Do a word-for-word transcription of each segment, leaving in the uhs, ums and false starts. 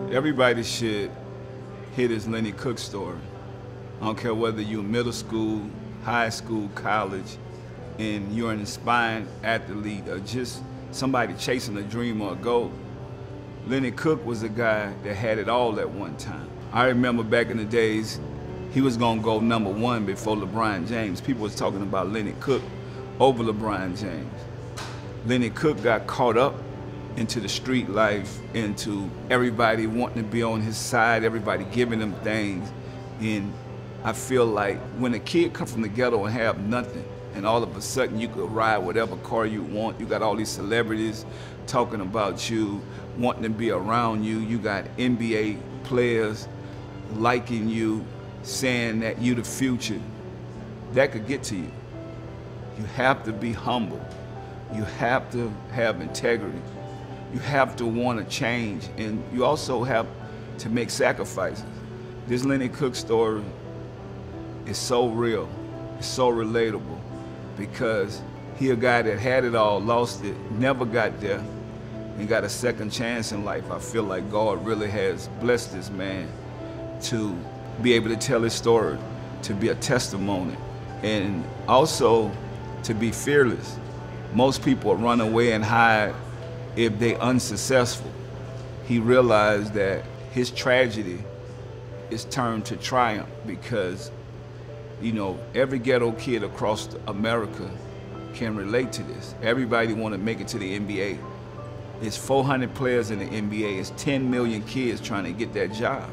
Everybody should hear this Lenny Cook story. I don't care whether you're middle school, high school, college, and you're an inspiring athlete or just somebody chasing a dream or a goal. Lenny Cook was a guy that had it all at one time. I remember back in the days, he was gonna go number one before LeBron James. People was talking about Lenny Cook over LeBron James. Lenny Cook got caught up into the street life, into everybody wanting to be on his side, everybody giving him things. And I feel like when a kid come from the ghetto and have nothing, and all of a sudden you could ride whatever car you want, you got all these celebrities talking about you, wanting to be around you, you got N B A players liking you, saying that you the future, that could get to you. You have to be humble. You have to have integrity. You have to want to change, and you also have to make sacrifices. This Lenny Cook story is so real, it's so relatable, because he a guy that had it all, lost it, never got there, and got a second chance in life. I feel like God really has blessed this man to be able to tell his story, to be a testimony, and also to be fearless. Most people run away and hide if they unsuccessful. He realized that his tragedy is turned to triumph because, you know, every ghetto kid across America can relate to this. Everybody want to make it to the N B A. It's four hundred players in the N B A. It's ten million kids trying to get that job.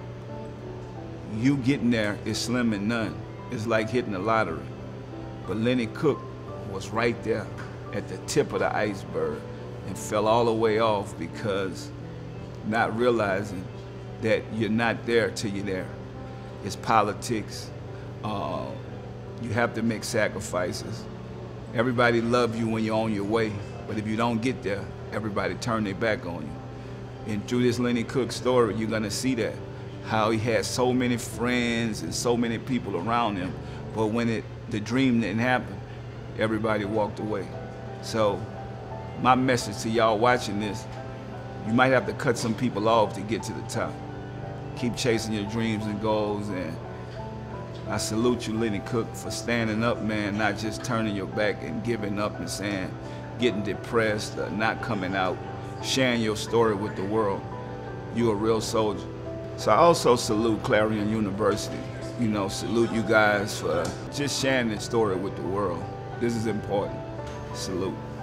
You getting there is slim and none. It's like hitting the lottery. But Lenny Cook was right there at the tip of the iceberg and fell all the way off because not realizing that you're not there till you're there. It's politics. Uh, you have to make sacrifices. Everybody love you when you're on your way, but if you don't get there, everybody turn their back on you. And through this Lenny Cook story, you're gonna see that, how he had so many friends and so many people around him, but when it, the dream didn't happen, everybody walked away. So my message to y'all watching this, you might have to cut some people off to get to the top. Keep chasing your dreams and goals, and I salute you, Lenny Cook, for standing up, man, not just turning your back and giving up and saying, getting depressed, or not coming out, sharing your story with the world. You're a real soldier. So I also salute Clarion University. You know, salute you guys for just sharing this story with the world. This is important. Salute.